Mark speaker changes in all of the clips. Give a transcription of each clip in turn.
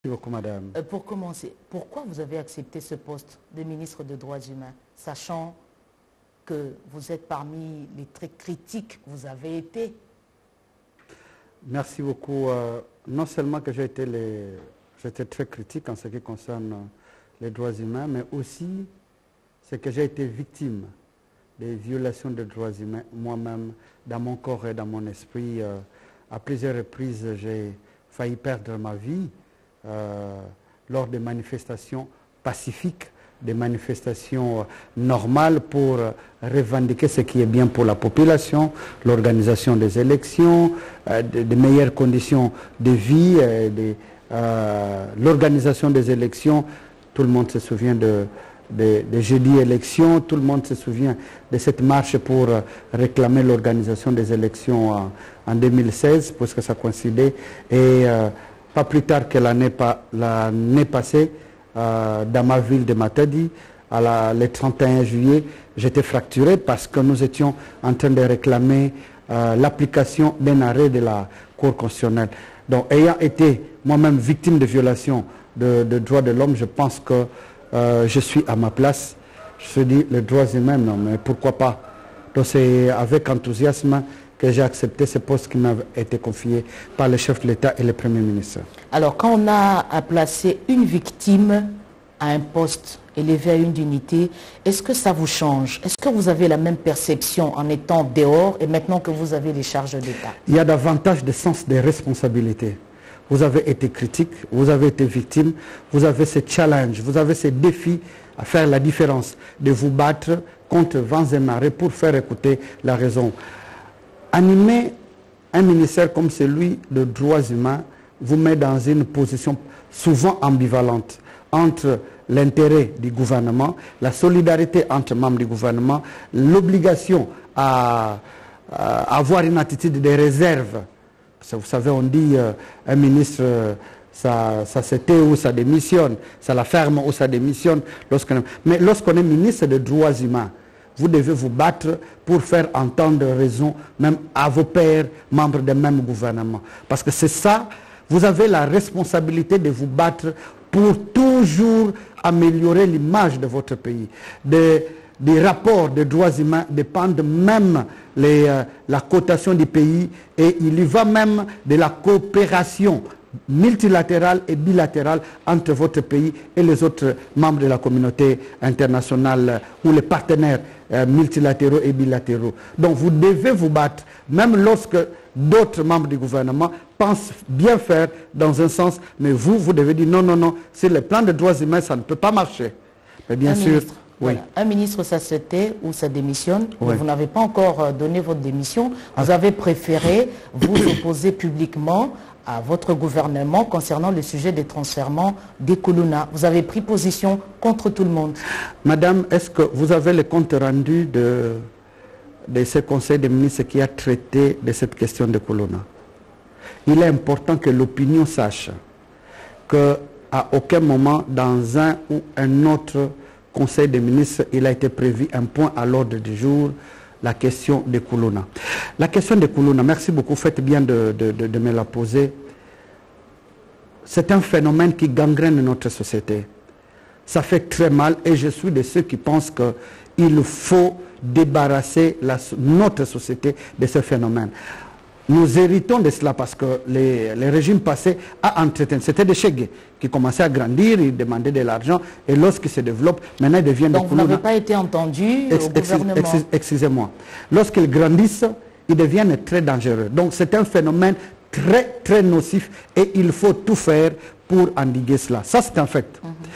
Speaker 1: Merci beaucoup, madame.
Speaker 2: Pour commencer, pourquoi vous avez accepté ce poste de ministre des Droits humains, sachant que vous êtes parmi les très critiques que vous avez été?
Speaker 1: Merci beaucoup. Non seulement que j'étais très critique en ce qui concerne les droits humains, mais aussi c'est que j'ai été victime des violations des droits humains moi-même, dans mon corps et dans mon esprit. À plusieurs reprises, j'ai failli perdre ma vie lors des manifestations pacifiques, des manifestations normales pour revendiquer ce qui est bien pour la population, l'organisation des élections, de meilleures conditions de vie, l'organisation des élections. Tout le monde se souvient de jeudi élections, tout le monde se souvient de cette marche pour réclamer l'organisation des élections en 2016, puisque ça coïncidait. Et pas plus tard que l'année passée, dans ma ville de Matadi, le 31 juillet, j'étais fracturé parce que nous étions en train de réclamer l'application d'un arrêt de la Cour constitutionnelle. Donc, ayant été moi-même victime de violations de droits de l'homme, je pense que je suis à ma place. Je me dis, les droits humains, non, mais pourquoi pas? Donc, c'est avec enthousiasme que j'ai accepté ce poste qui m'a été confié par le chef de l'État et le Premier ministre.
Speaker 2: Alors, quand on a à placer une victime à un poste élevé à une dignité, est-ce que ça vous change? Est-ce que vous avez la même perception en étant dehors et maintenant que vous avez les charges d'État?
Speaker 1: Il y a davantage de sens des responsabilités. Vous avez été critique, vous avez été victime, vous avez ce challenge, vous avez ce défi à faire la différence, de vous battre contre vents et marées pour faire écouter la raison. Animer un ministère comme celui de droits humains vous met dans une position souvent ambivalente entre l'intérêt du gouvernement, la solidarité entre membres du gouvernement, l'obligation à avoir une attitude de réserve. Parce que vous savez, on dit un ministre, ça se tait ou ça démissionne, ça la ferme ou ça démissionne. Mais lorsqu'on est ministre des droits humains, vous devez vous battre pour faire entendre raison même à vos pairs, membres du même gouvernement. Parce que c'est ça, vous avez la responsabilité de vous battre pour toujours améliorer l'image de votre pays. Des rapports de droits humains dépendent même la cotation du pays et il y va même de la coopération multilatérale et bilatérale entre votre pays et les autres membres de la communauté internationale ou les partenaires multilatéraux et bilatéraux. Donc vous devez vous battre, même lorsque d'autres membres du gouvernement pensent bien faire dans un sens, mais vous devez dire non, non, non, sur le plan des droits humains, ça ne peut pas marcher. Mais bien sûr...
Speaker 2: Ministre.
Speaker 1: Oui.
Speaker 2: Voilà. Un ministre, ça se tait ou ça démissionne.
Speaker 1: Oui.
Speaker 2: Vous n'avez pas encore donné votre démission. Vous avez préféré vous opposer publiquement à votre gouvernement concernant le sujet des transfèrements des Koulouna. Vous avez pris position contre tout le monde.
Speaker 1: Madame, est-ce que vous avez le compte rendu de ce conseil des ministres qui a traité de cette question de Koulouna? Il est important que l'opinion sache qu'à aucun moment dans un ou un autre Conseil des ministres, il a été prévu un point à l'ordre du jour, la question de Koulouna. La question de Koulouna, merci beaucoup, faites bien de me la poser. C'est un phénomène qui gangrène notre société. Ça fait très mal et je suis de ceux qui pensent qu'il faut débarrasser notre société de ce phénomène. Nous héritons de cela parce que les régimes passés a entretenu. C'était des Chegués qui commençaient à grandir, ils demandaient de l'argent et lorsqu'ils se développent, maintenant ils deviennent des Koulouna.
Speaker 2: Donc vous n'avez pas été entendu au gouvernement.
Speaker 1: Excusez-moi. Lorsqu'ils grandissent, ils deviennent très dangereux. Donc c'est un phénomène très très nocif et il faut tout faire pour endiguer cela. Ça c'est un fait.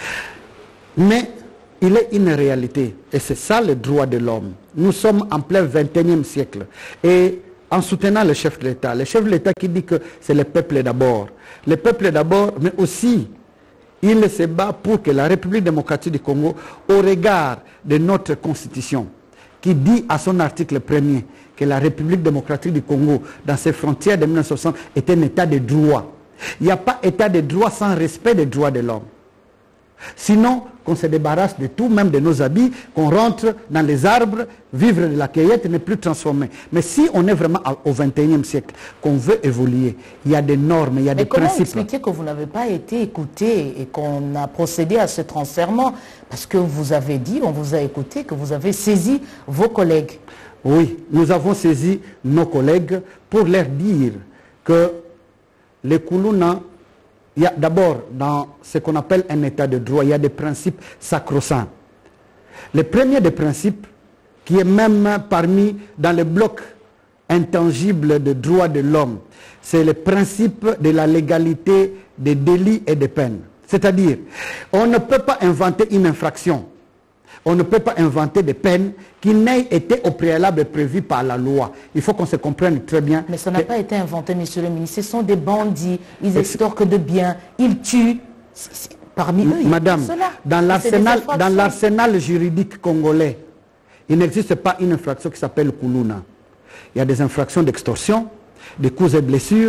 Speaker 1: Mais il est une réalité et c'est ça le droit de l'homme. Nous sommes en plein 21e siècle et en soutenant le chef de l'État qui dit que c'est le peuple d'abord. Le peuple d'abord, mais aussi, il se bat pour que la République démocratique du Congo, au regard de notre constitution, qui dit à son article 1er que la République démocratique du Congo, dans ses frontières de 1960, est un état de droit. Il n'y a pas état de droit sans respect des droits de l'homme. Sinon, qu'on se débarrasse de tout, même de nos habits, qu'on rentre dans les arbres, vivre de la cueillette, ne plus transformer. Mais si on est vraiment au XXIe siècle, qu'on veut évoluer, il y a des normes, il y a des principes.
Speaker 2: Mais comment expliquer que vous n'avez pas été écouté et qu'on a procédé à ce transfèrement? Parce que vous avez dit, on vous a écouté, que vous avez saisi vos collègues.
Speaker 1: Oui, nous avons saisi nos collègues pour leur dire que les Koulouna, il y a d'abord, dans ce qu'on appelle un état de droit, il y a des principes sacro-saints. Le premier des principes, qui est même parmi dans le bloc intangible de droits de l'homme, c'est le principe de la légalité des délits et des peines. C'est-à-dire, on ne peut pas inventer une infraction. On ne peut pas inventer des peines qui n'aient été au préalable prévues par la loi. Il faut qu'on se comprenne très bien.
Speaker 2: Mais ça n'a pas été inventé, monsieur le ministre. Ce sont des bandits, ils extorquent de biens, ils tuent. Parmi eux,
Speaker 1: Madame, dans l'arsenal juridique congolais, il n'existe pas une infraction qui s'appelle Koulouna. Il y a des infractions d'extorsion, des coups et blessures,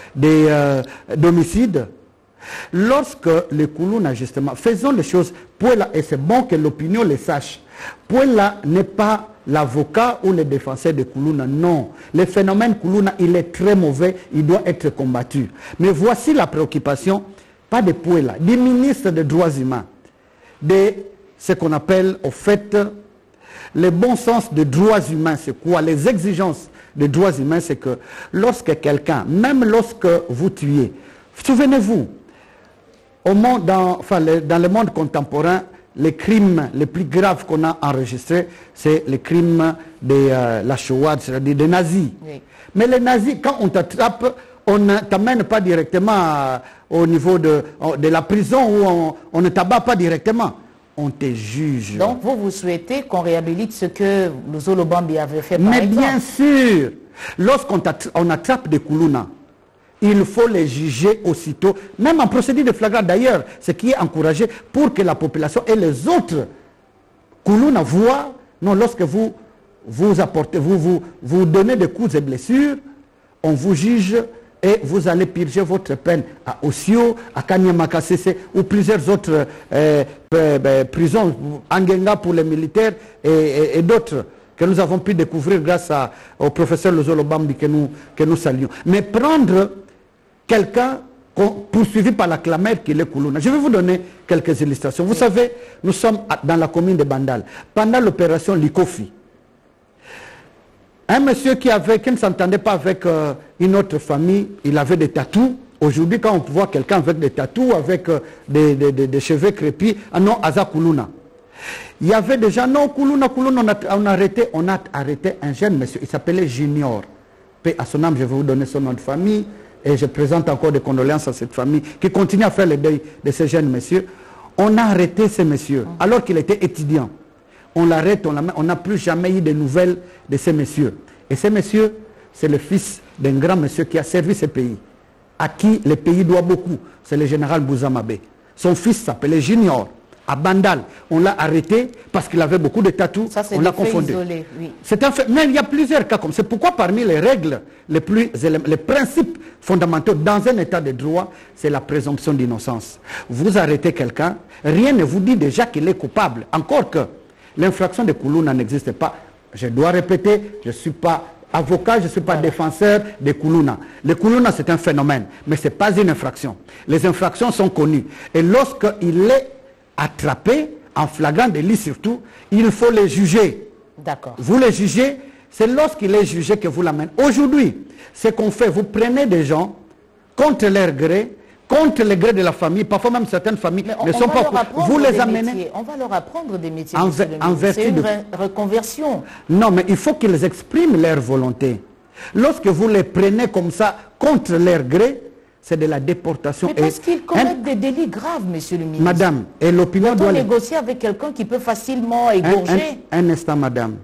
Speaker 1: d'homicides. Lorsque les Koulouna, justement, faisons les choses, Pouella, et c'est bon que l'opinion le sache, Pouella n'est pas l'avocat ou le défenseur de Koulouna, non. Le phénomène Koulouna, il est très mauvais, il doit être combattu. Mais voici la préoccupation, pas de Pouella, des ministres des droits humains, de ce qu'on appelle, au fait, le bon sens des droits humains, c'est quoi? Les exigences des droits humains, c'est que lorsque quelqu'un, même lorsque vous tuez, souvenez-vous, dans le monde contemporain, les crimes les plus graves qu'on a enregistrés, c'est les crimes de la Shoah, c'est-à-dire des nazis. Oui. Mais les nazis, quand on t'attrape, on ne t'amène pas directement au niveau de la prison où on ne t'abat pas directement. On te juge.
Speaker 2: Donc vous souhaitez qu'on réhabilite ce que le Zolo Bambi avait fait par exemple?
Speaker 1: Mais bien sûr, lorsqu'on attrape des Koulouna, il faut les juger aussitôt, même en procédure de flagrant d'ailleurs, ce qui est encouragé pour que la population et les autres Koulouna voient, non, lorsque vous apportez, vous donnez des coups et blessures, on vous juge et vous allez purger votre peine à Osio, à Kanyama-Kassese ou plusieurs autres prisons, Angenga pour les militaires et d'autres que nous avons pu découvrir grâce au professeur Lozolo Bambi que nous saluons. Mais prendre quelqu'un poursuivi par la clameur qu'il est Koulouna. Je vais vous donner quelques illustrations. Vous savez, nous sommes dans la commune de Bandal. Pendant l'opération Likofi, un monsieur qui ne s'entendait pas avec une autre famille, il avait des tatous. Aujourd'hui, quand on voit quelqu'un avec des tatous, avec des cheveux crépus, non, Aza Koulouna. Il y avait déjà, non, Koulouna, on a arrêté un jeune monsieur, il s'appelait Junior. Paix à son âme, je vais vous donner son nom de famille, et je présente encore des condoléances à cette famille qui continue à faire le deuil de ce jeune monsieur. On a arrêté ce monsieur, alors qu'il était étudiant. On l'arrête, on n'a plus jamais eu de nouvelles de ce monsieur. Et ce monsieur, c'est le fils d'un grand monsieur qui a servi ce pays, à qui le pays doit beaucoup. C'est le général Bouzamabé. Son fils s'appelait Junior. À Bandal, on l'a arrêté parce qu'il avait beaucoup de tatous, on l'a confondu.
Speaker 2: Oui.
Speaker 1: C'est un fait, mais il y a plusieurs cas comme ça. C'est pourquoi parmi les règles, les principes fondamentaux dans un état de droit, c'est la présomption d'innocence. Vous arrêtez quelqu'un, rien ne vous dit déjà qu'il est coupable. Encore que l'infraction de Koulouna n'existe pas. Je dois répéter, je ne suis pas avocat, je ne suis pas défenseur de Koulouna. Le Koulouna, c'est un phénomène, mais ce n'est pas une infraction. Les infractions sont connues. Et lorsqu'il est attrapé, en flagrant délit surtout, il faut les juger.
Speaker 2: D'accord.
Speaker 1: Vous les jugez, c'est lorsqu'il est jugé que vous l'amenez. Aujourd'hui, ce qu'on fait, vous prenez des gens contre leur gré, contre le gré de la famille, parfois même certaines familles ne sont pas... Vous les amenez...
Speaker 2: On va leur apprendre des métiers.
Speaker 1: C'est
Speaker 2: une reconversion.
Speaker 1: Non, mais il faut qu'ils expriment leur volonté. Lorsque vous les prenez comme ça, contre leur gré, c'est de la déportation.
Speaker 2: Mais parce qu'ils commettent des délits graves, monsieur le ministre.
Speaker 1: Madame, et l'opinion doit...
Speaker 2: négocier avec quelqu'un qui peut facilement égorger.
Speaker 1: Un instant, madame.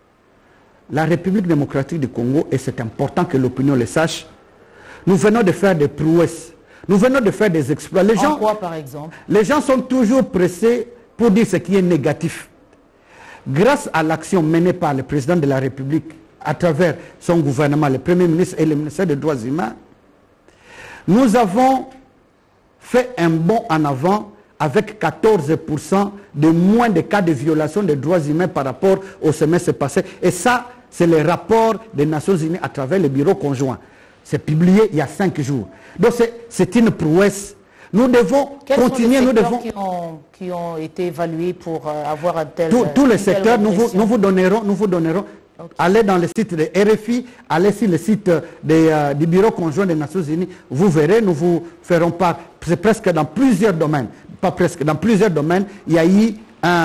Speaker 1: La République démocratique du Congo, et c'est important que l'opinion le sache, nous venons de faire des prouesses. Nous venons de faire des exploits. Les gens,
Speaker 2: quoi, par exemple?
Speaker 1: Les gens sont toujours pressés pour dire ce qui est négatif. Grâce à l'action menée par le président de la République, à travers son gouvernement, le Premier ministre et le ministère des Droits humains, nous avons fait un bond en avant avec 14% de moins de cas de violation des droits humains par rapport au semestre passé. Et ça, c'est le rapport des Nations Unies à travers le bureau conjoint. C'est publié il y a 5 jours. Donc c'est une prouesse. Nous devons continuer.
Speaker 2: Quels sont les secteurs qui ont été évalués pour avoir un tel...
Speaker 1: Tous les secteurs, nous vous donnerons. Okay. Allez dans le site de RFI, allez sur le site du Bureau conjoint des Nations Unies, vous verrez, nous vous ferons part. C'est presque dans plusieurs domaines, pas presque, dans plusieurs domaines, il y a eu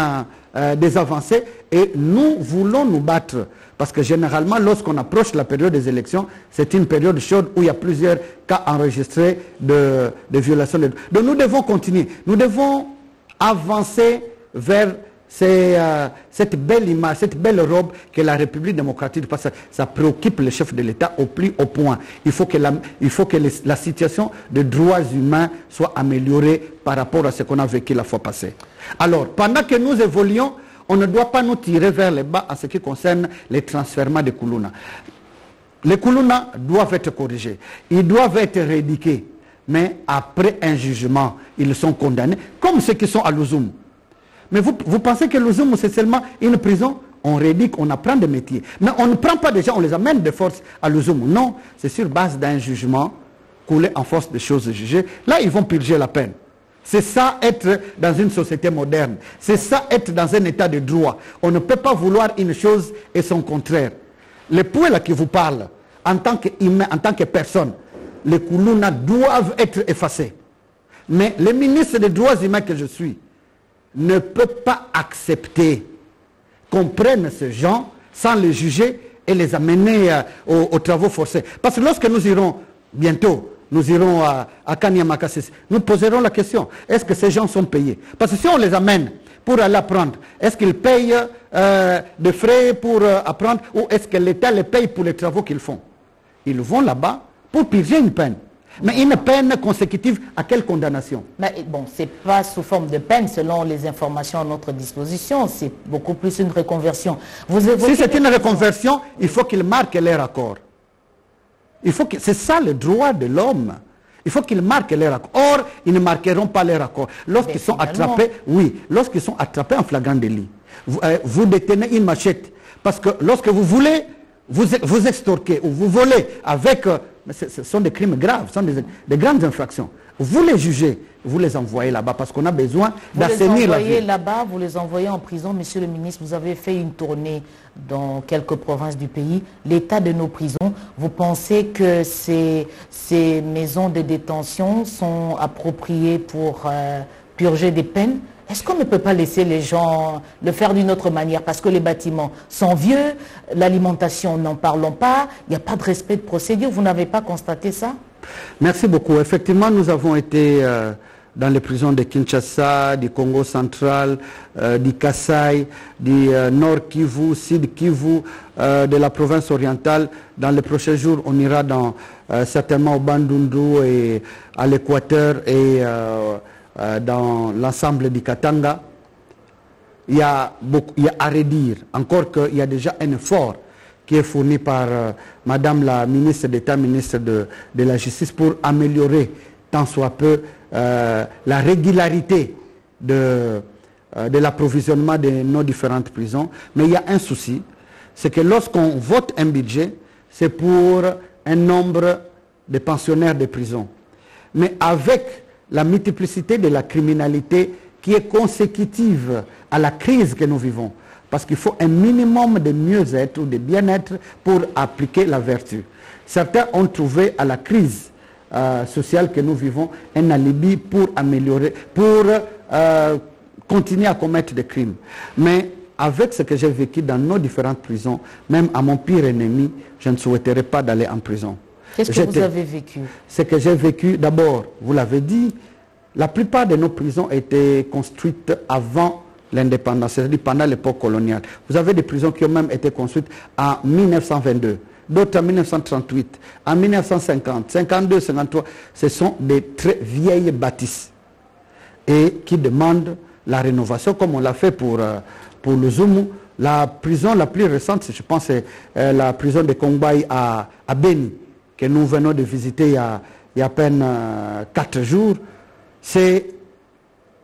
Speaker 1: des avancées et nous voulons nous battre. Parce que généralement, lorsqu'on approche la période des élections, c'est une période chaude où il y a plusieurs cas enregistrés de violations des droits. Donc nous devons continuer, nous devons avancer vers cette belle image, cette belle robe que la République démocratique, parce que ça préoccupe le chef de l'État au plus haut point. Il faut que la situation des droits humains soit améliorée par rapport à ce qu'on a vécu la fois passée. Alors, pendant que nous évoluons, on ne doit pas nous tirer vers le bas en ce qui concerne les transfèrements de Koulouna. Les Koulouna doivent être corrigés, ils doivent être rééduqués, mais après un jugement, ils sont condamnés, comme ceux qui sont à Louzoum. Mais vous pensez que Louzoum, c'est seulement une prison? On rééduque, on apprend des métiers. Mais on ne prend pas des gens, on les amène de force à Louzoum. Non, c'est sur base d'un jugement, coulé en force de choses jugées. Là, ils vont purger la peine. C'est ça être dans une société moderne. C'est ça être dans un état de droit. On ne peut pas vouloir une chose et son contraire. Les points là qui vous parlent, en tant qu'humain, en tant que personne, les Koulouna doivent être effacés. Mais le ministre des droits humains que je suis ne peut pas accepter qu'on prenne ces gens sans les juger et les amener aux travaux forcés. Parce que lorsque nous irons bientôt, nous irons à Kanyama-Kassis, nous poserons la question, est-ce que ces gens sont payés? Parce que si on les amène pour aller apprendre, est-ce qu'ils payent des frais pour apprendre ou est-ce que l'État les paye pour les travaux qu'ils font? Ils vont là-bas pour purger une peine. Mais une peine consécutive à quelle condamnation?
Speaker 2: Mais bon, ce n'est pas sous forme de peine selon les informations à notre disposition, c'est beaucoup plus une reconversion.
Speaker 1: Si c'est une reconversion, il faut qu'ils marquent leur accord. C'est ça le droit de l'homme. Il faut qu'ils marquent leur accord. Or, ils ne marqueront pas leur accord. Lorsqu'ils sont attrapés, oui, lorsqu'ils sont attrapés en flagrant délit, vous détenez une machette. Parce que lorsque vous voulez vous extorquer ou vous volez avec... ce sont des crimes graves, ce sont des grandes infractions. Vous les jugez, vous les envoyez là-bas parce qu'on a besoin d'assainir la vie.
Speaker 2: Vous les envoyez là-bas, vous les envoyez en prison. Monsieur le ministre, vous avez fait une tournée dans quelques provinces du pays. L'état de nos prisons, vous pensez que ces maisons de détention sont appropriées pour purger des peines? Est-ce qu'on ne peut pas laisser les gens le faire d'une autre manière? Parce que les bâtiments sont vieux, l'alimentation, n'en parlons pas, il n'y a pas de respect de procédure. Vous n'avez pas constaté ça?
Speaker 1: Merci beaucoup. Effectivement, nous avons été dans les prisons de Kinshasa, du Congo central, du Kasaï, du Nord Kivu, Sud Kivu, de la province orientale. Dans les prochains jours, on ira certainement au Bandundu et à l'Équateur et... dans l'ensemble du Katanga, il y a à redire. Encore qu'il y a déjà un effort qui est fourni par Madame la ministre d'État, ministre de la Justice, pour améliorer tant soit peu la régularité de l'approvisionnement de nos différentes prisons. Mais il y a un souci, c'est que lorsqu'on vote un budget, c'est pour un nombre de pensionnaires de prison. Mais avec la multiplicité de la criminalité qui est consécutive à la crise que nous vivons. Parce qu'il faut un minimum de mieux-être ou de bien-être pour appliquer la vertu. Certains ont trouvé à la crise sociale que nous vivons un alibi pour améliorer, pour continuer à commettre des crimes. Mais avec ce que j'ai vécu dans nos différentes prisons, même à mon pire ennemi, je ne souhaiterais pas d'aller en prison.
Speaker 2: Qu'est-ce que vous avez vécu?
Speaker 1: Ce que j'ai vécu, d'abord, vous l'avez dit, la plupart de nos prisons étaient construites avant l'indépendance, c'est-à-dire pendant l'époque coloniale. Vous avez des prisons qui ont même été construites en 1922, d'autres en 1938, en 1950, 52, 53. Ce sont des très vieilles bâtisses et qui demandent la rénovation, comme on l'a fait pour le Zoumou. La prison la plus récente, je pense, c'est la prison de Kongbaï à Beni, que nous venons de visiter il y a à peine 4 jours. C'est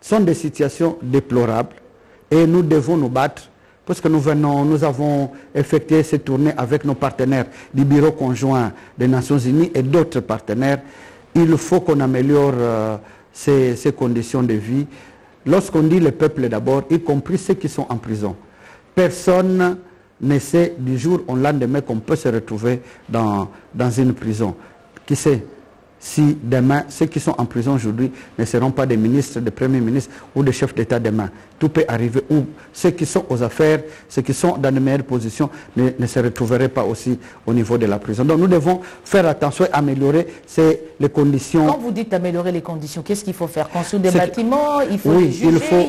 Speaker 1: sont des situations déplorables et nous devons nous battre parce que nous avons effectué ces tournées avec nos partenaires du Bureau conjoint des Nations Unies et d'autres partenaires. Il faut qu'on améliore ces conditions de vie. Lorsqu'on dit le peuple d'abord, y compris ceux qui sont en prison, personne ne sait du jour au lendemain qu'on peut se retrouver dans une prison. Qui sait si demain, ceux qui sont en prison aujourd'hui ne seront pas des ministres, des premiers ministres ou des chefs d'État demain. Tout peut arriver. Ou ceux qui sont aux affaires, ceux qui sont dans de meilleures positions ne se retrouveraient pas aussi au niveau de la prison. Donc nous devons faire attention et améliorer les conditions.
Speaker 2: Quand vous dites améliorer les conditions, qu'est-ce qu'il faut faire? Construire des bâtiments? Il faut
Speaker 1: oui,
Speaker 2: les juger?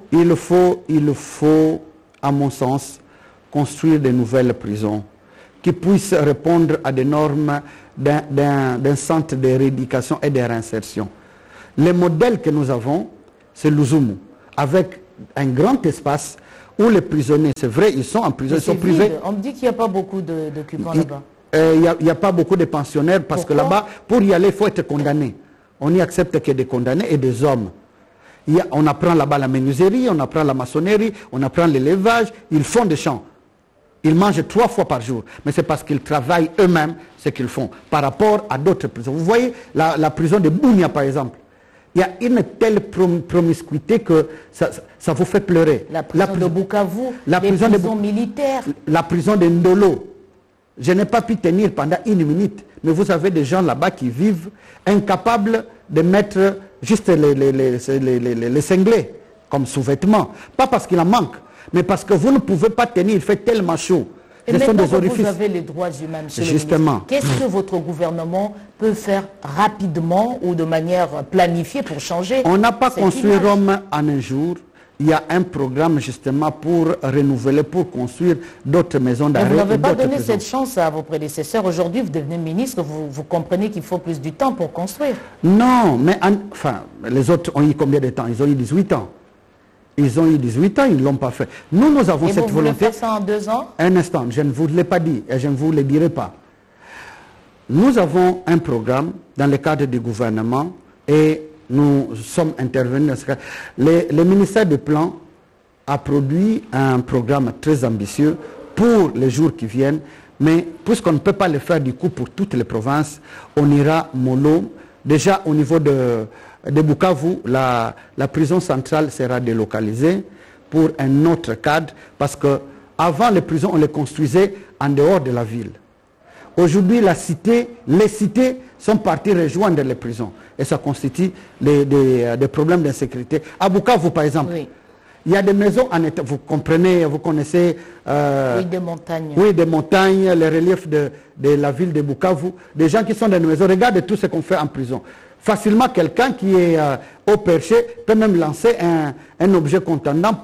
Speaker 1: Il faut, à mon sens, construire de nouvelles prisons qui puissent répondre à des normes d'un centre de rééducation et de réinsertion. Le modèle que nous avons, c'est l'Uzumu, avec un grand espace où les prisonniers, c'est vrai, ils sont en prison, ils sont privés.
Speaker 2: On me dit qu'il n'y a pas beaucoup d'occupants là-bas.
Speaker 1: Il n'y a pas beaucoup de pensionnaires parce que là-bas, pour y aller, il faut être condamné. On n'y accepte que des condamnés et des hommes. On apprend là-bas la menuiserie, on apprend la maçonnerie, on apprend l'élevage, ils font des champs. Ils mangent 3 fois par jour, mais c'est parce qu'ils travaillent eux-mêmes ce qu'ils font par rapport à d'autres prisons. Vous voyez la prison de Bunia par exemple. Il y a une telle promiscuité que ça vous fait pleurer.
Speaker 2: La prison de Bukavu, les prisons militaires.
Speaker 1: La prison de Ndolo. Je n'ai pas pu tenir pendant 1 minute, mais vous avez des gens là-bas qui vivent incapables de mettre juste les cinglés comme sous-vêtements. Pas parce qu'il en manque, mais parce que vous ne pouvez pas tenir, il fait tellement chaud.
Speaker 2: Et maintenant que vous avez les droits humains, monsieur le ministre, qu'est-ce que votre gouvernement peut faire rapidement ou de manière planifiée pour changer?
Speaker 1: On n'a pas construit Rome en un jour. Il y a un programme justement pour renouveler, pour construire d'autres maisons d'arrêt.
Speaker 2: Vous n'avez pas donné cette chance à vos prédécesseurs. Aujourd'hui, vous devenez ministre, vous comprenez qu'il faut plus du temps pour construire.
Speaker 1: Non, mais enfin, les autres ont eu combien de temps? Ils ont eu 18 ans. Ils ont eu 18 ans, ils ne l'ont pas fait. Nous avons cette volonté.
Speaker 2: Vous voulez faire ça en 2 ans?
Speaker 1: Un instant, je ne vous l'ai pas dit et je ne vous le dirai pas. Nous avons un programme dans le cadre du gouvernement et nous sommes intervenus dans ce cadre. Le ministère du Plan a produit un programme très ambitieux pour les jours qui viennent, mais puisqu'on ne peut pas le faire du coup pour toutes les provinces, on ira mollo. Déjà au niveau de Bukavu, la prison centrale sera délocalisée pour un autre cadre parce que avant les prisons, on les construisait en dehors de la ville. Aujourd'hui, les cités sont parties rejoindre les prisons et ça constitue des problèmes d'insécurité. À Bukavu, par exemple, oui. Il y a des maisons en état, vous comprenez, vous connaissez...
Speaker 2: oui, des montagnes.
Speaker 1: Oui, des montagnes, les reliefs de la ville de Bukavu, des gens qui sont dans des maisons. Regardez tout ce qu'on fait en prison. Facilement, quelqu'un qui est au perché peut même lancer un objet contendant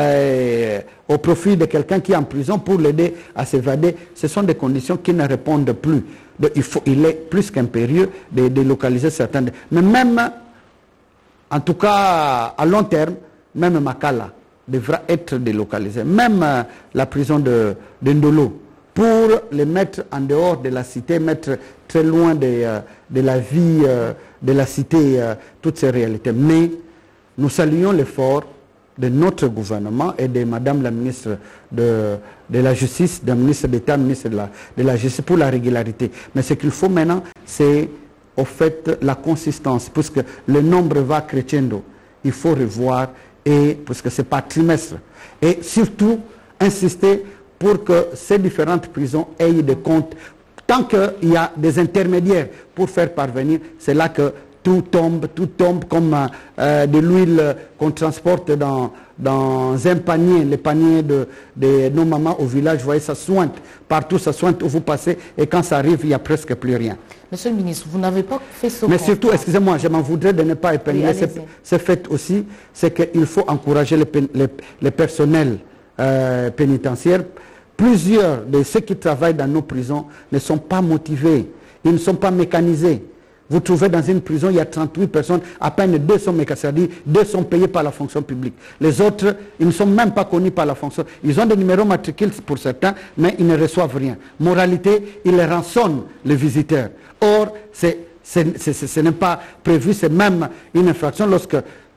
Speaker 1: au profit de quelqu'un qui est en prison pour l'aider à s'évader. Ce sont des conditions qui ne répondent plus. Donc, il est plus qu'impérieux de délocaliser certains... Mais même, en tout cas, à long terme, même Makala devra être délocalisé. Même la prison de Ndolo, pour les mettre en dehors de la cité, mettre très loin de la vie de la cité, toutes ces réalités. Mais nous saluons l'effort de notre gouvernement et de Madame la ministre de la Justice, de la ministre d'État, ministre de la Justice pour la régularité. Mais ce qu'il faut maintenant, c'est au fait la consistance, puisque le nombre va crescendo. Il faut revoir, parce que c'est par trimestre. Et surtout, insister pour que ces différentes prisons aient des comptes. Tant qu'il y a des intermédiaires pour faire parvenir, c'est là que tout tombe comme de l'huile qu'on transporte dans un panier, les paniers de nos mamans au village, vous voyez, ça sointe, partout ça sointe où vous passez, et quand ça arrive, il n'y a presque plus rien.
Speaker 2: Monsieur le ministre, vous n'avez pas fait ce
Speaker 1: Mais surtout, excusez-moi, je m'en voudrais de ne pas épingler ce fait aussi, c'est qu'il faut encourager les personnels pénitentiaires. Plusieurs de ceux qui travaillent dans nos prisons ne sont pas motivés, ils ne sont pas mécanisés. Vous trouvez dans une prison, il y a 38 personnes, à peine 2 sont mécanisés, c'est-à-dire 2 sont payés par la fonction publique. Les autres, ils ne sont même pas connus par la fonction. Ils ont des numéros matricules pour certains, mais ils ne reçoivent rien. Moralité, ils rançonnent les visiteurs. Or, ce n'est pas prévu, c'est même une infraction lorsque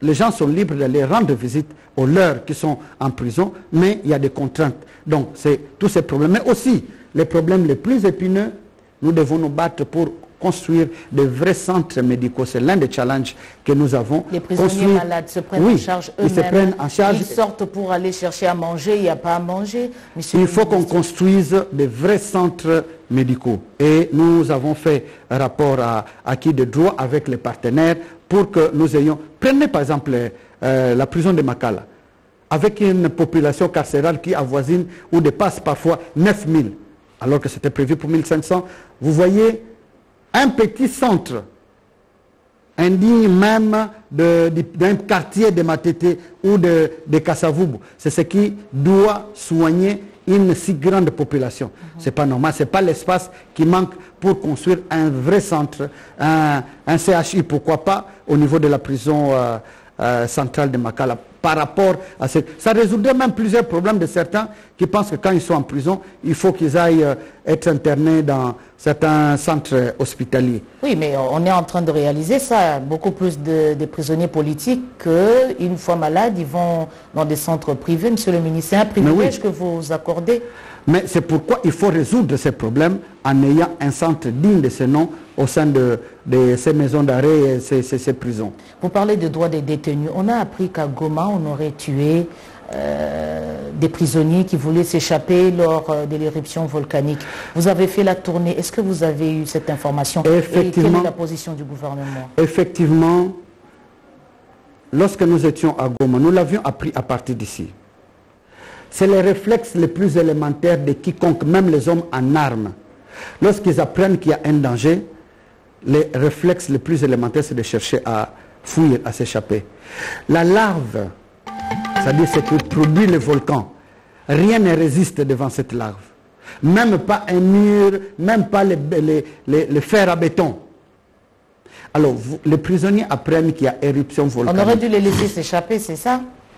Speaker 1: les gens sont libres d'aller rendre visite aux leurs qui sont en prison, mais il y a des contraintes. Donc, c'est tous ces problèmes. Mais aussi, les problèmes les plus épineux, nous devons nous battre pour construire de vrais centres médicaux. C'est l'un des challenges que nous avons.
Speaker 2: Les prisonniers malades se prennent en charge eux-mêmes.
Speaker 1: Ils se prennent en charge.
Speaker 2: Ils sortent pour aller chercher à manger, il n'y a pas à manger.
Speaker 1: Il faut qu'on construise de vrais centres médicaux. Et nous avons fait un rapport à acquis de droit avec les partenaires pour que nous ayons... Prenez par exemple la prison de Makala, avec une population carcérale qui avoisine ou dépasse parfois 9000, alors que c'était prévu pour 1500. Vous voyez un petit centre, indigne même d'un quartier de Matete ou de Kasavubu. C'est ce qui doit soigner une si grande population. C'est pas normal, c'est pas l'espace qui manque pour construire un vrai centre, un CHI, pourquoi pas, au niveau de la prison centrale de Makala. Par rapport à ça résoudrait même plusieurs problèmes de certains qui pensent que quand ils sont en prison, il faut qu'ils aillent être internés dans certains centres hospitaliers.
Speaker 2: Oui, mais on est en train de réaliser ça. Beaucoup plus de prisonniers politiques qu'une fois malades, ils vont dans des centres privés. Monsieur le ministre, c'est un privilège que vous accordez.
Speaker 1: Mais c'est pourquoi il faut résoudre ces problèmes en ayant un centre digne de ce nom au sein de ces maisons d'arrêt et ces prisons.
Speaker 2: Vous parlez de droits des détenus. On a appris qu'à Goma, on aurait tué des prisonniers qui voulaient s'échapper lors de l'éruption volcanique. Vous avez fait la tournée. Est-ce que vous avez eu cette information? Et quelle est la position du gouvernement?
Speaker 1: Effectivement, lorsque nous étions à Goma, nous l'avions appris à partir d'ici. C'est les réflexes les plus élémentaires de quiconque, même les hommes en armes. Lorsqu'ils apprennent qu'il y a un danger, les réflexes les plus élémentaires, c'est de chercher à fuir, à s'échapper. La larve, c'est-à-dire ce que produit le volcan, rien ne résiste devant cette larve. Même pas un mur, même pas les fers à béton. Alors, les prisonniers apprennent qu'il y a éruption volcanique.
Speaker 2: On aurait dû les laisser s'échapper, c'est ça?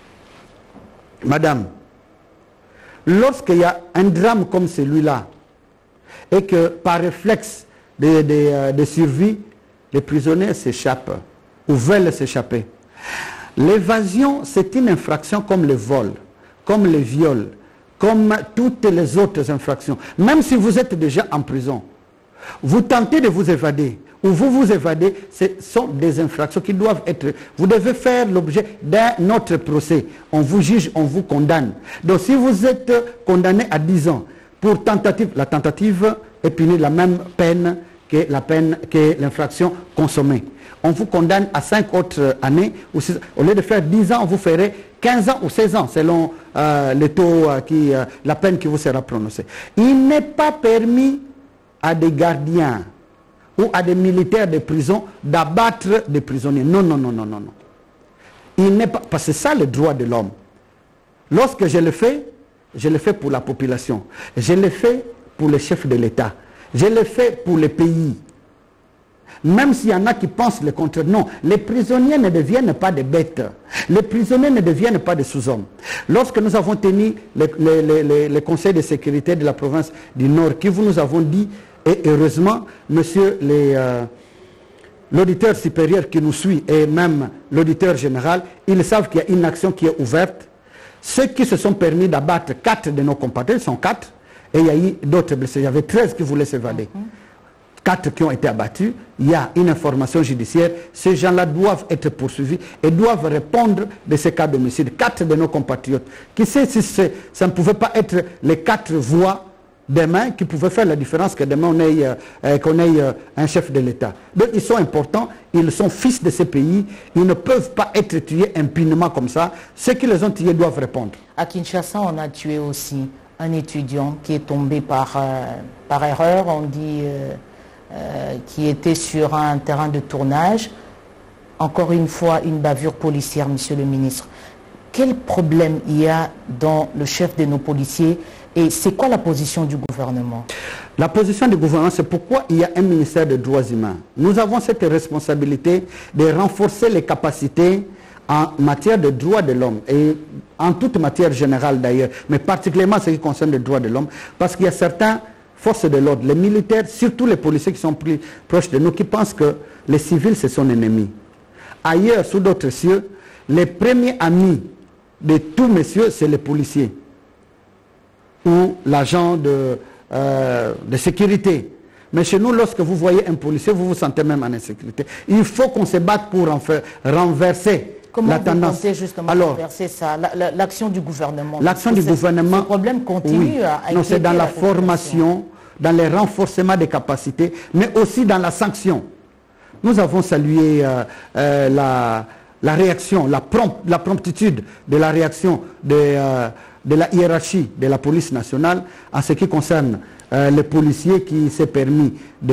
Speaker 1: Madame, lorsqu'il y a un drame comme celui-là, et que par réflexe de survie, les prisonniers s'échappent ou veulent s'échapper. L'évasion, c'est une infraction comme le vol, comme le viol, comme toutes les autres infractions. Même si vous êtes déjà en prison, vous tentez de vous évader, ou vous vous évadez, ce sont des infractions qui doivent être... Vous devez faire l'objet d'un autre procès. On vous juge, on vous condamne. Donc si vous êtes condamné à 10 ans pour tentative, la tentative est punie de la même peine que l'infraction consommée. On vous condamne à 5 autres années, ou 6, au lieu de faire 10 ans, vous ferez 15 ans ou 16 ans, selon le taux, la peine qui vous sera prononcée. Il n'est pas permis à des gardiens ou à des militaires de prison d'abattre des prisonniers. Non, non, non, non, non, non. Il n'est pas, parce que c'est ça le droit de l'homme. Lorsque je le fais pour la population. Je le fais pour les chefs de l'État. Je le fais pour le pays. Même s'il y en a qui pensent le contraire. Non, les prisonniers ne deviennent pas des bêtes. Les prisonniers ne deviennent pas des sous-hommes. Lorsque nous avons tenu le Conseil de sécurité de la province du Nord, qui vous nous avons dit, et heureusement, monsieur l'auditeur supérieur qui nous suit, et même l'auditeur général, ils savent qu'il y a une action qui est ouverte. Ceux qui se sont permis d'abattre 4 de nos compatriotes sont 4, et il y a eu d'autres blessés. Il y avait 13 qui voulaient s'évader. 4 qui ont été abattus, il y a une information judiciaire. Ces gens-là doivent être poursuivis et doivent répondre de ces cas d'homicide. 4 de nos compatriotes. Qui sait si ça ne pouvait pas être les 4 voix demain qui pouvaient faire la différence que demain qu'on ait un chef de l'État. Donc ils sont importants, ils sont fils de ces pays, ils ne peuvent pas être tués impunément comme ça. Ceux qui les ont tués doivent répondre.
Speaker 2: À Kinshasa, on a tué aussi un étudiant qui est tombé par erreur, on dit... qui était sur un terrain de tournage. Encore une fois, une bavure policière, monsieur le ministre. Quel problème il y a dans le chef de nos policiers et c'est quoi la position du gouvernement?
Speaker 1: La position du gouvernement, c'est pourquoi il y a un ministère des droits humains. Nous avons cette responsabilité de renforcer les capacités en matière de droits de l'homme et en toute matière générale d'ailleurs, mais particulièrement ce qui concerne les droits de l'homme, parce qu'il y a certains forces de l'ordre, les militaires, surtout les policiers qui sont plus proches de nous, qui pensent que les civils, c'est son ennemi. Ailleurs, sous d'autres cieux, les premiers amis de tout monsieur, c'est les policiers ou l'agent de sécurité. Mais chez nous, lorsque vous voyez un policier, vous vous sentez même en insécurité. Il faut qu'on se batte pour renverser la tendance.
Speaker 2: Comment vous pensez justement renverser ça, l'action du gouvernement?
Speaker 1: L'action du gouvernement...
Speaker 2: Ce problème continue à
Speaker 1: non, c'est dans la formation, dans le renforcement des capacités, mais aussi dans la sanction. Nous avons salué la réaction, la promptitude de la réaction de la hiérarchie de la police nationale en ce qui concerne les policiers qui s'est permis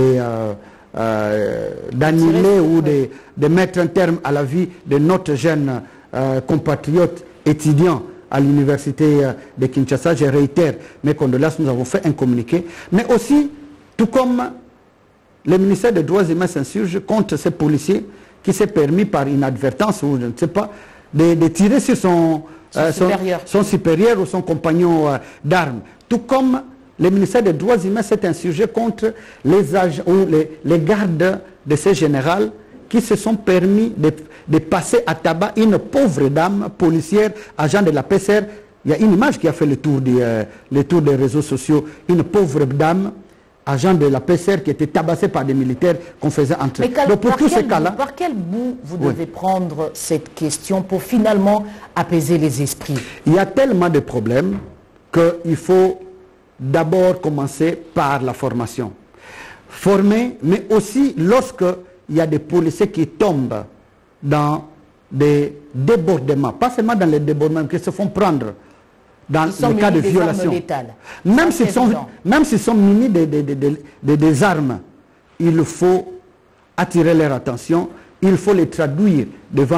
Speaker 1: d'annuler ou de mettre un terme à la vie de notre jeune compatriote étudiant à l'université de Kinshasa. Je réitère mes condoléances, nous avons fait un communiqué. Mais aussi, tout comme le ministère des Droits humains s'insurge contre ces policiers qui s'est permis par inadvertance ou je ne sais pas, de tirer sur son supérieur ou son compagnon d'armes. Tout comme le ministère des Droits humains s'est insurgé contre les agents ou les gardes de ces généraux qui se sont permis de passer à tabac une pauvre dame policière, agent de la PCR. Il y a une image qui a fait le tour des réseaux sociaux. Une pauvre dame, agent de la PCR, qui était tabassée par des militaires qu'on faisait entrer.
Speaker 2: Donc pour tous ces cas-là... Par quel bout vous devez prendre cette question pour finalement apaiser les esprits?
Speaker 1: Il y a tellement de problèmes qu'il faut d'abord commencer par la formation. Former, mais aussi lorsque il y a des policiers qui tombent dans des débordements, pas seulement dans les débordements, qui se font prendre dans les cas de violation. Même s'ils sont munis des armes, il faut attirer leur attention, il faut les traduire devant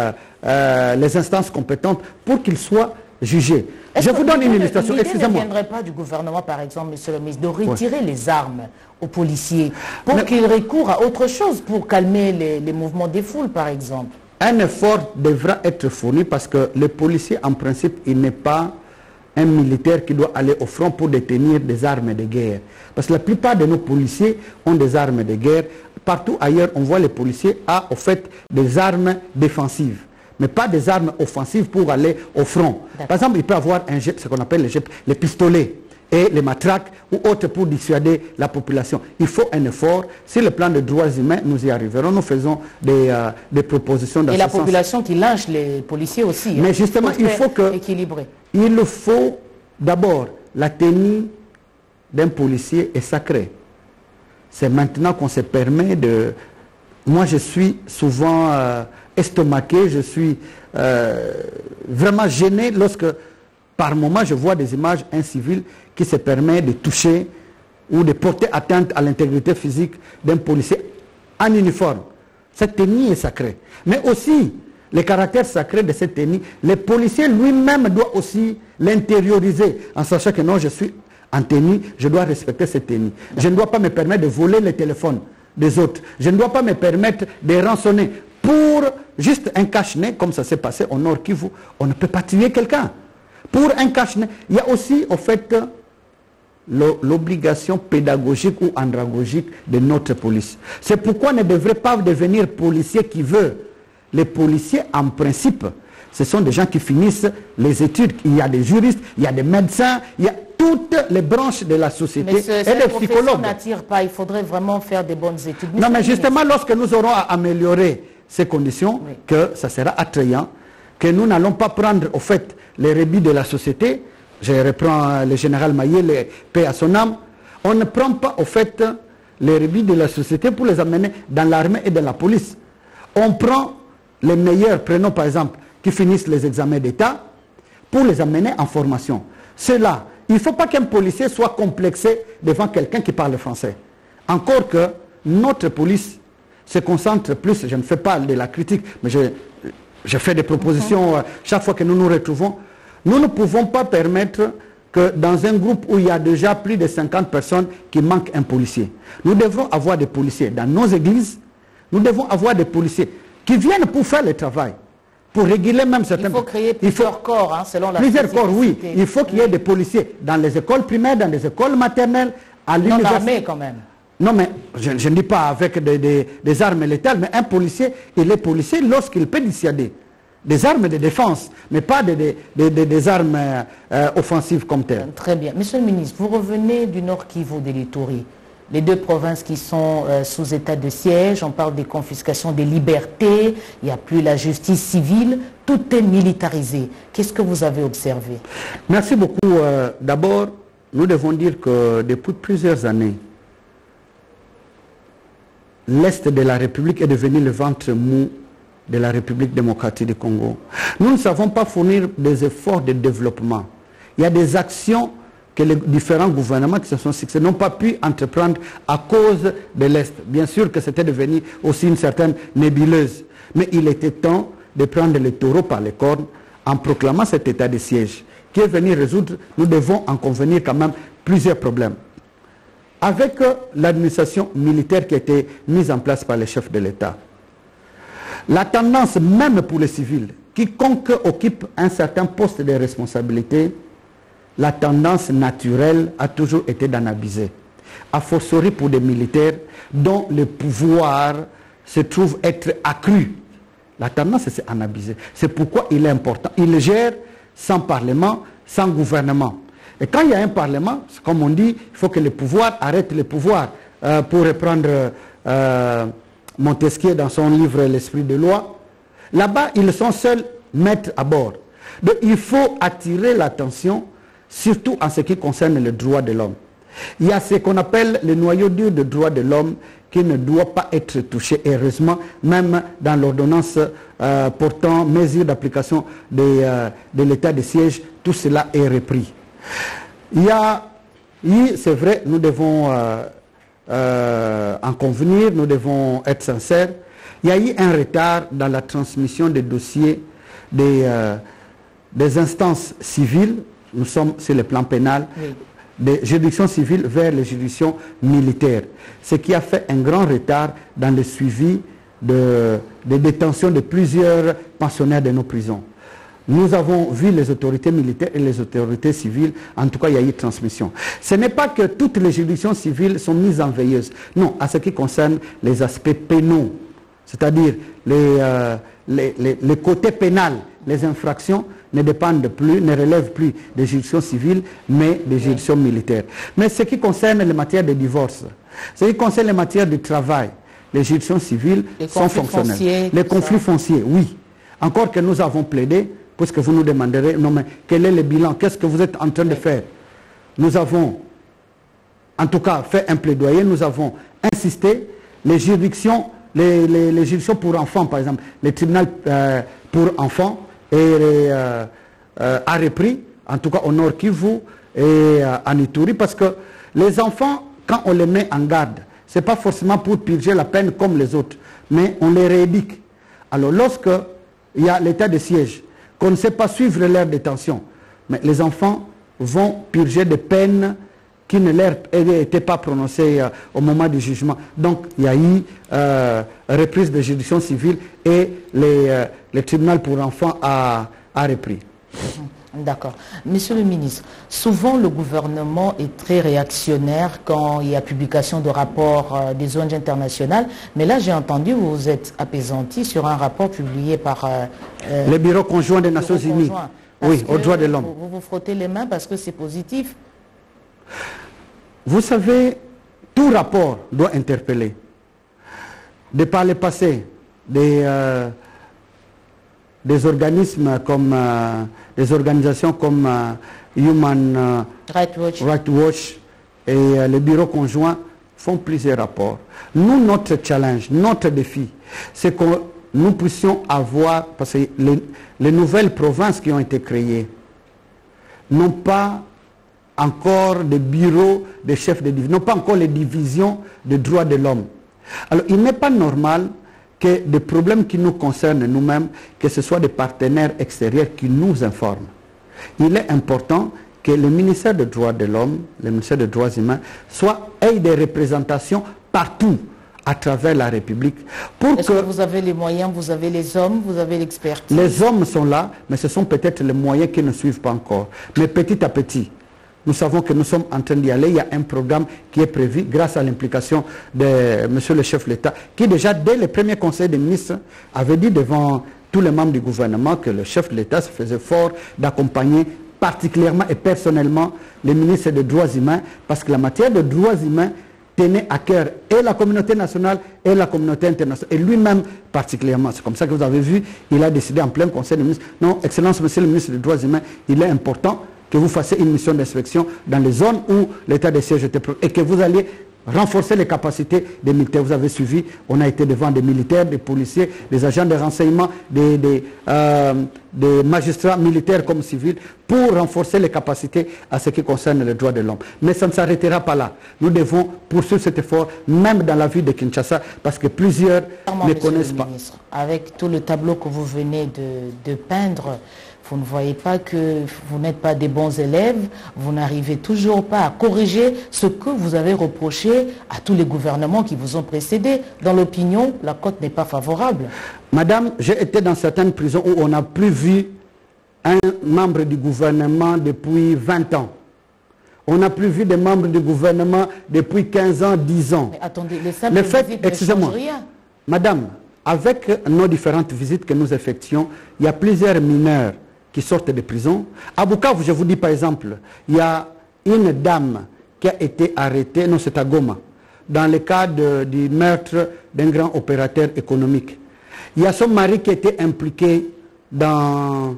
Speaker 1: les instances compétentes pour qu'ils soient jugés. Je vous donne une illustration, excusez-moi.
Speaker 2: Ne viendrait pas du gouvernement, par exemple, monsieur le ministre, de retirer les armes aux policiers pour qu'ils recourent à autre chose pour calmer les mouvements des foules, par exemple?
Speaker 1: Un effort devra être fourni parce que le policier, en principe, il n'est pas un militaire qui doit aller au front pour détenir des armes de guerre. Parce que la plupart de nos policiers ont des armes de guerre. Partout ailleurs, on voit les policiers au fait des armes défensives, mais pas des armes offensives pour aller au front. Par exemple, il peut avoir ce qu'on appelle les pistolets et les matraques ou autres pour dissuader la population. Il faut un effort. Sur le plan des droits humains, nous y arriverons. Nous faisons des propositions dans ce sens.
Speaker 2: Et la population qui lynche les policiers aussi.
Speaker 1: Mais justement, il faut que...
Speaker 2: équilibré.
Speaker 1: Il faut d'abord, la tenue d'un policier est sacrée. C'est maintenant qu'on se permet de... Moi, je suis souvent estomaqué, je suis vraiment gêné lorsque, par moment, je vois des images, un civil qui se permet de toucher ou de porter atteinte à l'intégrité physique d'un policier en uniforme. Cette tenue est sacrée. Mais aussi, le caractère sacré de cette tenue, le policier lui-même doit aussi l'intérioriser en sachant que non, je suis en tenue, je dois respecter cette tenue. Je ne dois pas me permettre de voler le téléphone des autres. Je ne dois pas me permettre de rançonner pour juste un cache-nez, comme ça s'est passé au Nord Kivu. On ne peut pas tuer quelqu'un. Pour un cache-nez, il y a aussi, au fait, l'obligation pédagogique ou andragogique de notre police. C'est pourquoi on ne devrait pas devenir policier qui veut. Les policiers, en principe, ce sont des gens qui finissent les études. Il y a des juristes, il y a des médecins, il y a toutes les branches de la société et des psychologues.
Speaker 2: N'attire pas, il faudrait vraiment faire des bonnes études.
Speaker 1: Non, mais justement, lorsque nous aurons à améliorer ces conditions, que ça sera attrayant, que nous n'allons pas prendre, au fait, les rébus de la société. Je reprends le général Maillet, paix à son âme. On ne prend pas, au fait, les rébus de la société pour les amener dans l'armée et dans la police. On prend les meilleurs, prenons par exemple, qui finissent les examens d'État, pour les amener en formation. Cela, il ne faut pas qu'un policier soit complexé devant quelqu'un qui parle français. Encore que notre police se concentre plus, je ne fais pas de la critique, mais je fais des propositions chaque fois que nous nous retrouvons. Nous ne pouvons pas permettre que dans un groupe où il y a déjà plus de 50 personnes qui manquent un policier. Nous devons avoir des policiers dans nos églises, nous devons avoir des policiers qui viennent pour faire le travail, pour réguler même certains...
Speaker 2: Il faut créer plusieurs corps, selon la
Speaker 1: plusieurs corps, oui. Il faut qu'il y ait des policiers dans les écoles primaires, dans les écoles maternelles, à l'université.
Speaker 2: Non, l'armée quand même.
Speaker 1: Non, mais je ne dis pas avec des armes létales, mais un policier, il est policier lorsqu'il peut dissuader des armes de défense, mais pas des armes offensives comme telles.
Speaker 2: Très bien. Monsieur le ministre, vous revenez du Nord Kivu, de l'Ituri. Les deux provinces qui sont sous état de siège, on parle des confiscations des libertés, il n'y a plus la justice civile, tout est militarisé. Qu'est-ce que vous avez observé?
Speaker 1: Merci beaucoup. D'abord, nous devons dire que depuis plusieurs années, l'Est de la République est devenu le ventre mou de la République démocratique du Congo. Nous ne savons pas fournir des efforts de développement. Il y a des actions que les différents gouvernements qui se sont succédés n'ont pas pu entreprendre à cause de l'Est. Bien sûr que c'était devenu aussi une certaine nébuleuse. Mais il était temps de prendre le taureau par les cornes en proclamant cet état de siège qui est venu résoudre, nous devons en convenir quand même, plusieurs problèmes. Avec l'administration militaire qui a été mise en place par les chefs de l'État, la tendance même pour les civils, quiconque occupe un certain poste de responsabilité, la tendance naturelle a toujours été d'en abuser. A fortiori pour des militaires dont le pouvoir se trouve être accru. La tendance c'est en abuser. C'est pourquoi il est important. Il gère sans parlement, sans gouvernement. Et quand il y a un parlement, comme on dit, il faut que le pouvoir arrête le pouvoir. Pour reprendre Montesquieu dans son livre L'Esprit de loi, là-bas, ils sont seuls maîtres à bord. Donc il faut attirer l'attention, surtout en ce qui concerne les droits de l'homme. Il y a ce qu'on appelle le noyau dur des droits de l'homme qui ne doit pas être touché. Heureusement, même dans l'ordonnance portant mesures d'application de l'état de siège, tout cela est repris. C'est vrai, nous devons en convenir, nous devons être sincères. Il y a eu un retard dans la transmission des dossiers des instances civiles. Nous sommes sur le plan pénal, oui, des juridictions civiles vers les juridictions militaires. Ce qui a fait un grand retard dans le suivi des détentions de plusieurs pensionnaires de nos prisons. Nous avons vu les autorités militaires et les autorités civiles, en tout cas il y a eu transmission. Ce n'est pas que toutes les juridictions civiles sont mises en veilleuse. Non, à ce qui concerne les aspects pénaux, c'est-à-dire les côtés pénals, les infractions ne dépendent plus, ne relèvent plus des juridictions civiles, mais des juridictions militaires. Mais ce qui concerne les matières de divorce, ce qui concerne les matières de travail, les juridictions civiles sont fonctionnelles. Les conflits fonciers, oui. Encore que nous avons plaidé, puisque vous nous demanderez, non mais quel est le bilan, qu'est-ce que vous êtes en train de faire? Nous avons, en tout cas, fait un plaidoyer, nous avons insisté, les juridictions pour enfants, par exemple, les tribunaux pour enfants, a repris, en tout cas au Nord Kivu et en Ituri, parce que les enfants, quand on les met en garde, ce n'est pas forcément pour purger la peine comme les autres, mais on les rééduque. Alors lorsque il y a l'état de siège, qu'on ne sait pas suivre leur détention, mais les enfants vont purger des peines qui ne leur étaient pas prononcées au moment du jugement. Donc il y a eu reprise de juridiction civile et le tribunal pour enfants a repris.
Speaker 2: D'accord. Monsieur le ministre, souvent le gouvernement est très réactionnaire quand il y a publication de rapports des ONG internationales, mais là j'ai entendu vous vous êtes apaisanti sur un rapport publié par
Speaker 1: le Bureau conjoint des Nations Unies, oui, aux droits de l'homme.
Speaker 2: Vous vous frottez les mains parce que c'est positif.
Speaker 1: Vous savez, tout rapport doit interpeller. De par le passé, des organismes comme des organisations comme Human Rights Watch et le Bureau conjoint font plusieurs rapports. Nous, notre challenge, notre défi, c'est que nous puissions avoir, parce que les nouvelles provinces qui ont été créées n'ont pas encore des bureaux de chefs de division, n'ont pas encore les divisions de droits de l'homme. Alors, il n'est pas normal que des problèmes qui nous concernent nous-mêmes, que ce soit des partenaires extérieurs qui nous informent. Il est important que le ministère des droits de l'homme, le ministère des droits humains, ait des représentations partout à travers la République.
Speaker 2: Est-ce que vous avez les moyens, vous avez les hommes, vous avez l'expertise?
Speaker 1: Les hommes sont là, mais ce sont peut-être les moyens qui ne suivent pas encore. Mais petit à petit, nous savons que nous sommes en train d'y aller. Il y a un programme qui est prévu grâce à l'implication de M. le chef de l'État, qui déjà, dès le premier conseil des ministres, avait dit devant tous les membres du gouvernement que le chef de l'État se faisait fort d'accompagner particulièrement et personnellement les ministres des droits humains, parce que la matière de droits humains tenait à cœur et la communauté nationale et la communauté internationale, et lui-même particulièrement. C'est comme ça que vous avez vu, il a décidé en plein conseil des ministres, non, Excellence, Monsieur le ministre des droits humains, il est important que vous fassiez une mission d'inspection dans les zones où l'état de siège était et que vous alliez renforcer les capacités des militaires. Vous avez suivi, on a été devant des militaires, des policiers, des agents de renseignement, des magistrats militaires comme civils, pour renforcer les capacités à ce qui concerne les droits de l'homme. Mais ça ne s'arrêtera pas là. Nous devons poursuivre cet effort, même dans la ville de Kinshasa, parce que plusieurs ne connaissent pas.
Speaker 2: Ministre, avec tout le tableau que vous venez de peindre, vous ne voyez pas que vous n'êtes pas des bons élèves, vous n'arrivez toujours pas à corriger ce que vous avez reproché à tous les gouvernements qui vous ont précédé. Dans l'opinion, la cote n'est pas favorable.
Speaker 1: Madame, j'ai été dans certaines prisons où on n'a plus vu un membre du gouvernement depuis 20 ans. On n'a plus vu des membres du gouvernement depuis 15 ans, 10 ans.
Speaker 2: Mais attendez, les simples visites ne changent rien.
Speaker 1: Madame, avec nos différentes visites que nous effectuons, il y a plusieurs mineurs qui sortent de prison. À Bukavu, je vous dis par exemple, il y a une dame qui a été arrêtée, non c'est à Goma, dans le cadre du meurtre d'un grand opérateur économique. Il y a son mari qui était impliqué dans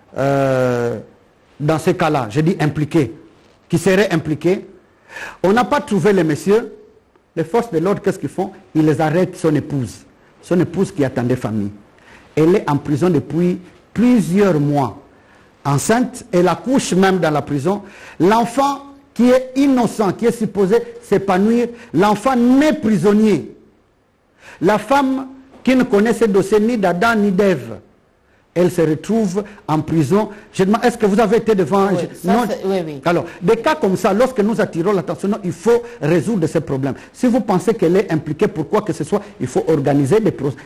Speaker 1: ces cas-là, je dis impliqué, qui serait impliqué. On n'a pas trouvé les messieurs, les forces de l'ordre, qu'est-ce qu'ils font? Ils les arrêtent son épouse qui attendait famille. Elle est en prison depuis plusieurs mois. Enceinte, elle accouche même dans la prison. L'enfant qui est innocent, qui est supposé s'épanouir, l'enfant n'est prisonnier. La femme qui ne connaît ce dossier ni d'Adam ni d'Ève, elle se retrouve en prison. Je demande, est-ce que vous avez été devant...
Speaker 2: Oui, oui.
Speaker 1: Alors, des cas comme ça, lorsque nous attirons l'attention, il faut résoudre ces problèmes. Si vous pensez qu'elle est impliquée pour quoi que ce soit, il faut organiser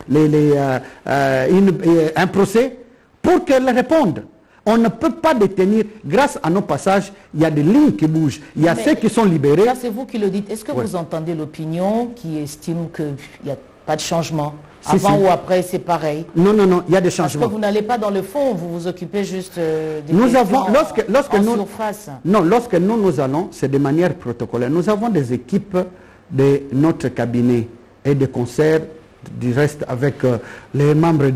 Speaker 1: un procès pour qu'elle réponde. On ne peut pas détenir, grâce à nos passages, il y a des lignes qui bougent. Il y a ceux qui sont libérés.
Speaker 2: Ça, c'est vous qui le dites. Est-ce que vous entendez l'opinion qui estime qu'il n'y a pas de changement? Avant ou après, c'est pareil?
Speaker 1: Non, il y a des changements.
Speaker 2: Parce que vous n'allez pas dans le fond, vous vous occupez juste des
Speaker 1: nous
Speaker 2: questions
Speaker 1: avons,
Speaker 2: surface.
Speaker 1: Non, lorsque nous allons, c'est de manière protocolaire. Nous avons des équipes de notre cabinet et de concert, du reste avec les membres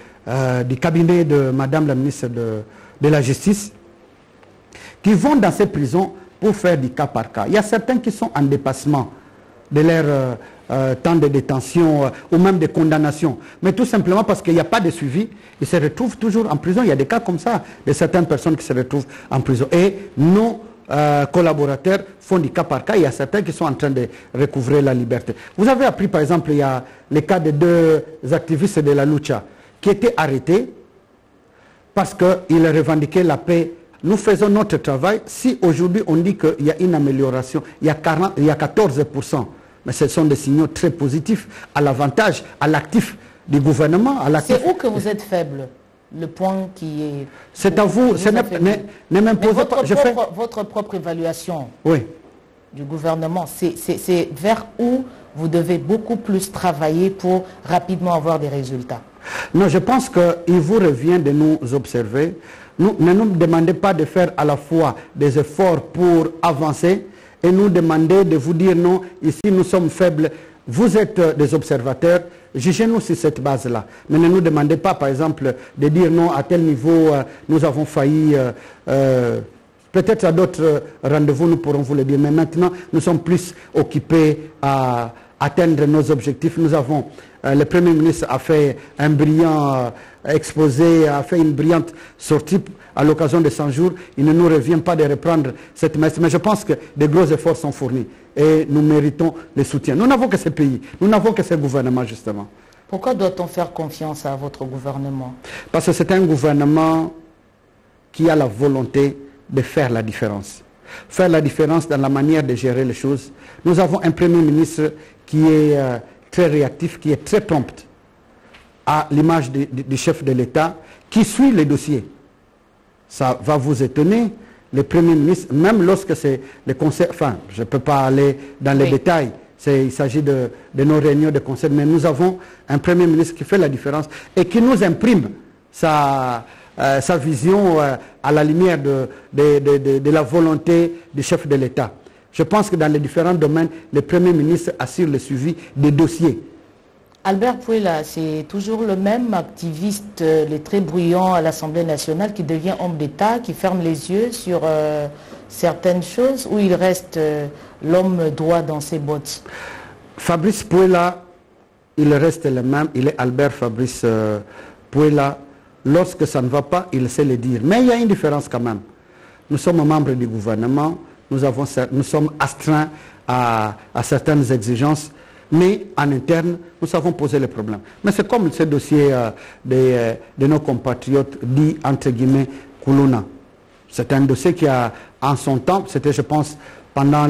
Speaker 1: du cabinet de Madame la ministre de la Justice, qui vont dans ces prisons pour faire du cas par cas. Il y a certains qui sont en dépassement de leur temps de détention ou même de condamnation. Mais tout simplement parce qu'il n'y a pas de suivi, ils se retrouvent toujours en prison. Il y a des cas comme ça, de certaines personnes qui se retrouvent en prison. Et nos collaborateurs font du cas par cas. Il y a certains qui sont en train de recouvrer la liberté. Vous avez appris par exemple, il y a le cas de 2 activistes de la lucha qui étaient arrêtés parce qu'ils revendiquaient la paix. Nous faisons notre travail. Si aujourd'hui on dit qu'il y a une amélioration, il y a 14%, mais ce sont des signaux très positifs à l'avantage, à l'actif du gouvernement.
Speaker 2: C'est où que vous êtes faible? Le point qui est...
Speaker 1: C'est à vous, ne m'imposez pas.
Speaker 2: Votre propre évaluation
Speaker 1: oui.
Speaker 2: du gouvernement, c'est vers où vous devez beaucoup plus travailler pour rapidement avoir des résultats?
Speaker 1: Non, je pense qu'il vous revient de nous observer. Ne nous demandez pas de faire à la fois des efforts pour avancer et nous demander de vous dire non, ici nous sommes faibles. Vous êtes des observateurs, jugez-nous sur cette base-là. Mais ne nous demandez pas, par exemple, de dire non, à tel niveau, nous avons failli. Peut-être à d'autres rendez-vous, nous pourrons vous le dire. Mais maintenant, nous sommes plus occupés à atteindre nos objectifs. Nous avons, le Premier ministre a fait un brillant exposé, a fait une brillante sortie à l'occasion de 100 jours. Il ne nous revient pas de reprendre cette messe. Mais je pense que de gros efforts sont fournis et nous méritons le soutien. Nous n'avons que ce pays, nous n'avons que ce gouvernement justement.
Speaker 2: Pourquoi doit-on faire confiance à votre gouvernement?
Speaker 1: Parce que c'est un gouvernement qui a la volonté de faire la différence. Faire la différence dans la manière de gérer les choses. Nous avons un Premier ministre qui est très réactif, qui est très prompt, à l'image du chef de l'État, qui suit les dossiers. Ça va vous étonner, le Premier ministre, même lorsque c'est le conseil, enfin, je ne peux pas aller dans les détails, Il s'agit de nos réunions de conseil, mais nous avons un Premier ministre qui fait la différence et qui nous imprime sa vision à la lumière de la volonté du chef de l'État. Je pense que dans les différents domaines, le Premier ministre assure le suivi des dossiers.
Speaker 2: Albert Pouella, c'est toujours le même activiste, le très bruyant à l'Assemblée nationale, qui devient homme d'État, qui ferme les yeux sur certaines choses, ou il reste l'homme droit dans ses bottes?
Speaker 1: Fabrice Pouella, il reste le même, il est Albert Fabrice Pouella. Lorsque ça ne va pas, il sait le dire. Mais il y a une différence quand même. Nous sommes membres du gouvernement, nous sommes astreints à certaines exigences, mais en interne, nous savons poser les problèmes. Mais c'est comme ce dossier de nos compatriotes dit, entre guillemets, Koulouna. C'est un dossier qui a, en son temps, c'était, je pense, pendant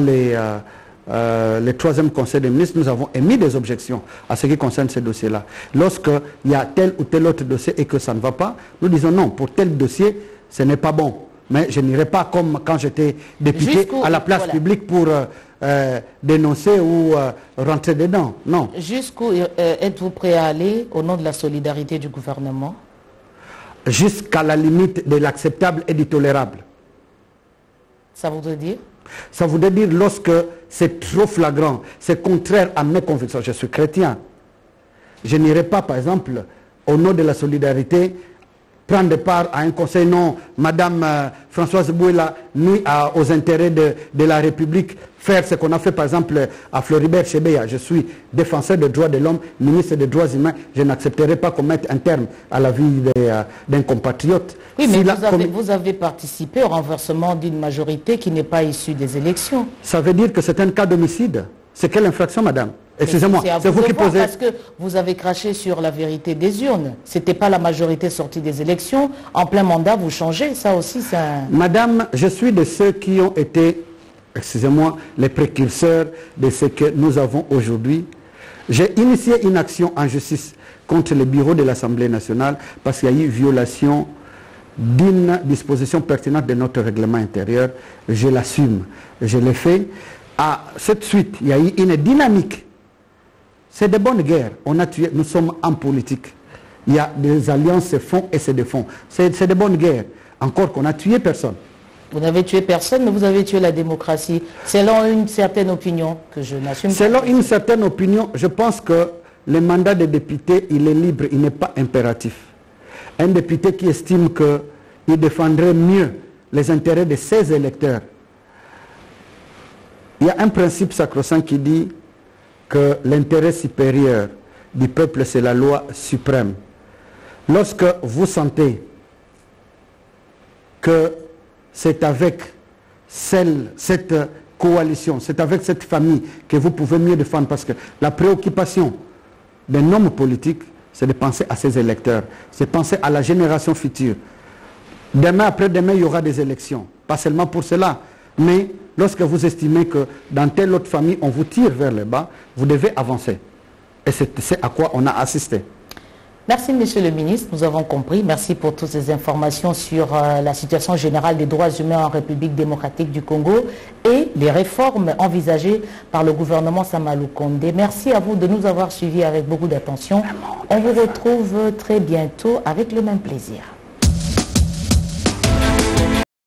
Speaker 1: le troisième conseil des ministres, nous avons émis des objections à ce qui concerne ce dossier-là. Lorsqu'il y a tel ou tel autre dossier et que ça ne va pas, nous disons non, pour tel dossier, ce n'est pas bon. Mais je n'irai pas comme quand j'étais député à la place publique pour dénoncer ou rentrer dedans. Non.
Speaker 2: Jusqu'où êtes-vous prêt à aller au nom de la solidarité du gouvernement?
Speaker 1: Jusqu'à la limite de l'acceptable et du tolérable.
Speaker 2: Ça voudrait dire?
Speaker 1: Ça voudrait dire lorsque c'est trop flagrant, c'est contraire à mes convictions. Je suis chrétien. Je n'irai pas, par exemple, au nom de la solidarité, prendre part à un conseil. Non, Madame Françoise Bouella nuit aux intérêts de la République, faire ce qu'on a fait par exemple à Floribert Chebeya. Je suis défenseur des droits de l'homme, ministre des droits humains. Je n'accepterai pas qu'on mette un terme à la vie d'un compatriote.
Speaker 2: Oui, mais vous avez participé au renversement d'une majorité qui n'est pas issue des élections.
Speaker 1: Ça veut dire que c'est un cas d'homicide. C'est quelle infraction, madame? Excusez-moi, c'est vous qui posez...
Speaker 2: Parce que vous avez craché sur la vérité des urnes. Ce n'était pas la majorité sortie des élections. En plein mandat, vous changez. Ça aussi, c'est un...
Speaker 1: Madame, je suis de ceux qui ont été, excusez-moi, les précurseurs de ce que nous avons aujourd'hui. J'ai initié une action en justice contre le bureau de l'Assemblée nationale parce qu'il y a eu violation d'une disposition pertinente de notre règlement intérieur. Je l'assume. Je l'ai fait. À cette suite, il y a eu une dynamique. C'est de bonnes guerres. On a tué, nous sommes en politique. Il y a des alliances se font et se défont. C'est de bonnes guerres. Encore qu'on a tué personne.
Speaker 2: Vous n'avez tué personne, mais vous avez tué la démocratie. Selon une certaine opinion que je n'assume pas.
Speaker 1: Selon une certaine opinion, je pense que le mandat de député, il est libre, il n'est pas impératif. Un député qui estime qu'il défendrait mieux les intérêts de ses électeurs. Il y a un principe sacro-saint qui dit que l'intérêt supérieur du peuple, c'est la loi suprême. Lorsque vous sentez que c'est avec cette coalition, c'est avec cette famille que vous pouvez mieux défendre, parce que la préoccupation d'un homme politique, c'est de penser à ses électeurs, c'est de penser à la génération future. Demain, après-demain, il y aura des élections. Pas seulement pour cela, mais lorsque vous estimez que dans telle autre famille, on vous tire vers le bas, vous devez avancer. Et c'est à quoi on a assisté.
Speaker 2: Merci, Monsieur le ministre, nous avons compris. Merci pour toutes ces informations sur la situation générale des droits humains en République démocratique du Congo et les réformes envisagées par le gouvernement Samalou Condé. Merci à vous de nous avoir suivis avec beaucoup d'attention. On vous retrouve très bientôt avec le même plaisir.